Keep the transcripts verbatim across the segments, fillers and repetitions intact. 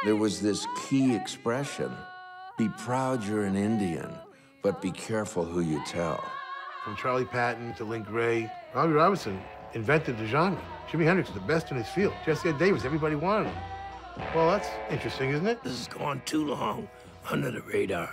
There was this key expression, be proud you're an Indian, but be careful who you tell. From Charlie Patton to Link Wray, Robbie Robinson invented the genre. Jimi Hendrix was the best in his field. Jesse Ed Davis, everybody wanted him. Well, that's interesting, isn't it? This is going too long under the radar.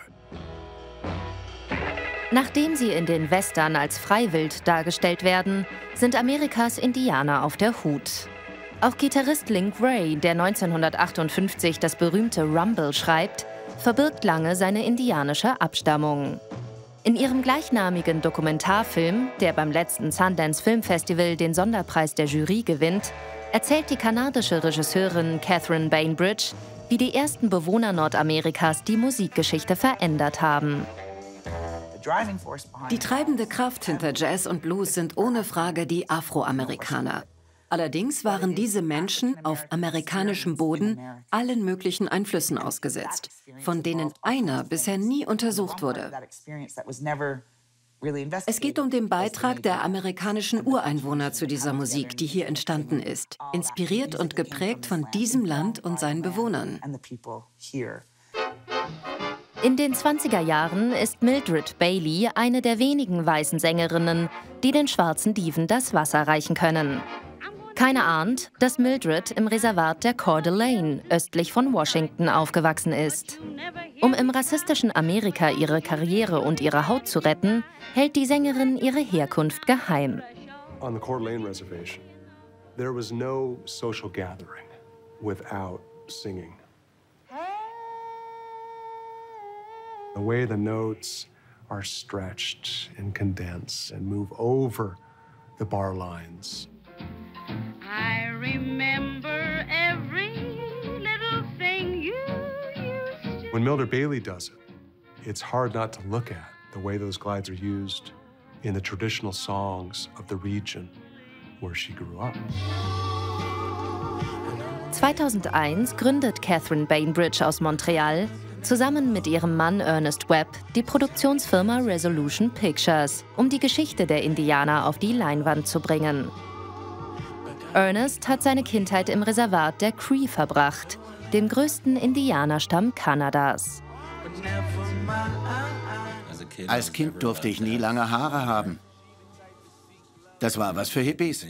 Nachdem sie in den Western als Freiwild dargestellt werden, sind Amerikas Indianer auf der Hut. Auch Gitarrist Link Wray, der neunzehnhundertachtundfünfzig das berühmte Rumble schreibt, verbirgt lange seine indianische Abstammung. In ihrem gleichnamigen Dokumentarfilm, der beim letzten Sundance Film Festival den Sonderpreis der Jury gewinnt, erzählt die kanadische Regisseurin Catherine Bainbridge, wie die ersten Bewohner Nordamerikas die Musikgeschichte verändert haben. Die treibende Kraft hinter Jazz und Blues sind ohne Frage die Afroamerikaner. Allerdings waren diese Menschen auf amerikanischem Boden allen möglichen Einflüssen ausgesetzt, von denen einer bisher nie untersucht wurde. Es geht um den Beitrag der amerikanischen Ureinwohner zu dieser Musik, die hier entstanden ist, inspiriert und geprägt von diesem Land und seinen Bewohnern. In den zwanziger Jahren ist Mildred Bailey eine der wenigen weißen Sängerinnen, die den schwarzen Diven das Wasser reichen können. Keiner ahnt, dass Mildred im Reservat der Coeur d'Alene östlich von Washington aufgewachsen ist. Um im rassistischen Amerika ihre Karriere und ihre Haut zu retten, hält die Sängerin ihre Herkunft geheim. On the Coeur d'Alene Reservation, there was no social gathering without singing. The way the notes are stretched and condensed and move over the bar lines. I remember every little thing you used to... When Mildred Bailey does it, it's hard not to look at the way those glides are used in the traditional songs of the region where she grew up. zweitausendeins gründet Catherine Bainbridge aus Montreal zusammen mit ihrem Mann Ernest Webb die Produktionsfirma Resolution Pictures, um die Geschichte der Indianer auf die Leinwand zu bringen. Ernest hat seine Kindheit im Reservat der Cree verbracht, dem größten Indianerstamm Kanadas. Als Kind durfte ich nie lange Haare haben. Das war was für Hippies.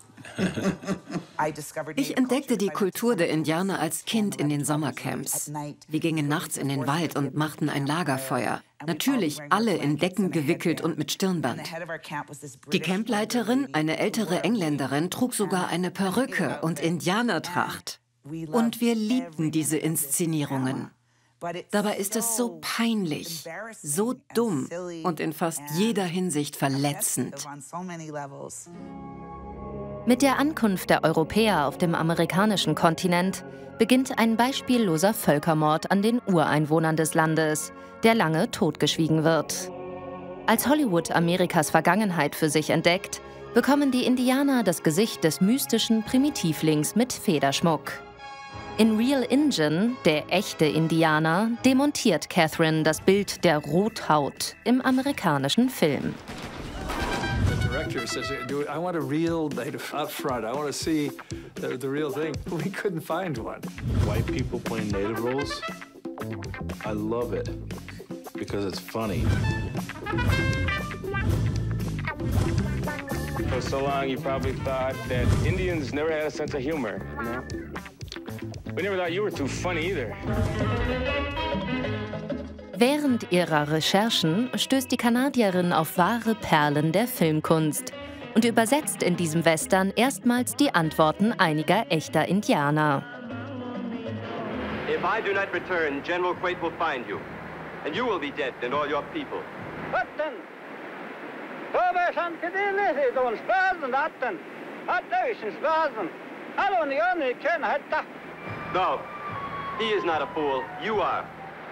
Ich entdeckte die Kultur der Indianer als Kind in den Sommercamps. Wir gingen nachts in den Wald und machten ein Lagerfeuer. Natürlich alle in Decken gewickelt und mit Stirnband. Die Campleiterin, eine ältere Engländerin, trug sogar eine Perücke und Indianertracht. Und wir liebten diese Inszenierungen. Dabei ist es so peinlich, so dumm und in fast jeder Hinsicht verletzend. Mit der Ankunft der Europäer auf dem amerikanischen Kontinent beginnt ein beispielloser Völkermord an den Ureinwohnern des Landes, der lange totgeschwiegen wird. Als Hollywood Amerikas Vergangenheit für sich entdeckt, bekommen die Indianer das Gesicht des mystischen Primitivlings mit Federschmuck. In Real Injun, der echte Indianer, demontiert Catherine das Bild der Rothaut im amerikanischen Film. Director says, "Dude, I want a real native up front. I want to see the, the real thing." We couldn't find one. White people playing native roles, I love it because it's funny. For so long, you probably thought that Indians never had a sense of humor. You know? We never thought you were too funny either. Während ihrer Recherchen stößt die Kanadierin auf wahre Perlen der Filmkunst und übersetzt in diesem Western erstmals die Antworten einiger echter Indianer. If I do not return, General Quaid will find you, and you will be dead and all your people. No, he is not a fool. You are.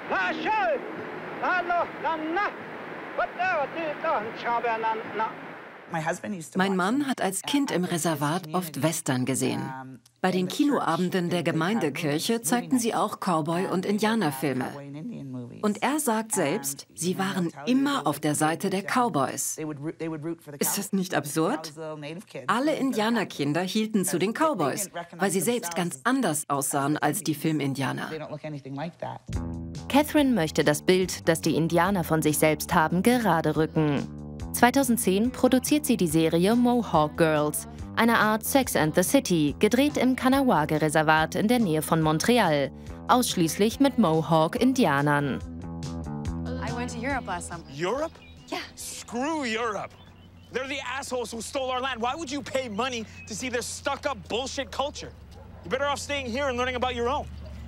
Mein Mann hat als Kind im Reservat oft Western gesehen. Bei den Kinoabenden der Gemeindekirche zeigten sie auch Cowboy- und Indianerfilme. Und er sagt selbst, sie waren immer auf der Seite der Cowboys. Ist das nicht absurd? Alle Indianerkinder hielten zu den Cowboys, weil sie selbst ganz anders aussahen als die Filmindianer. Catherine möchte das Bild, das die Indianer von sich selbst haben, gerade rücken. zweitausendzehn produziert sie die Serie Mohawk Girls, eine Art Sex and the City, gedreht im Kahnawake-Reservat in der Nähe von Montreal, ausschließlich mit Mohawk-Indianern. I went to Europe last summer. Europe? Yeah. Screw Europe. They're the assholes who stole our land. Why would you pay money to see their stuck-up bullshit culture? You're better off staying here and learning about your own.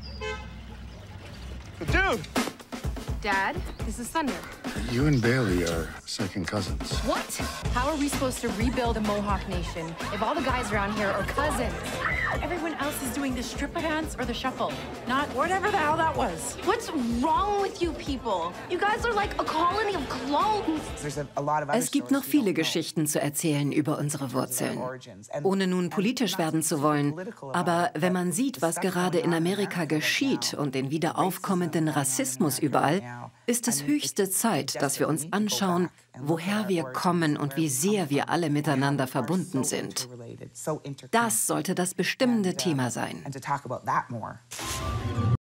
Dude! Dad, this is Thunder. You and Bailey are second cousins. What? How are we supposed to rebuild a Mohawk nation if all the guys around here are cousins? Everyone else is doing the stripper dance or the shuffle, not whatever the hell that was. What's wrong with you people? You guys are like a colony of clones. Es gibt noch viele Geschichten zu erzählen über unsere Wurzeln. Ohne nun politisch werden zu wollen, aber wenn man sieht, was gerade in Amerika geschieht und den wieder aufkommenden Rassismus überall, ist es höchste Zeit, dass wir uns anschauen, woher wir kommen und wie sehr wir alle miteinander verbunden sind. Das sollte das bestimmende Thema sein.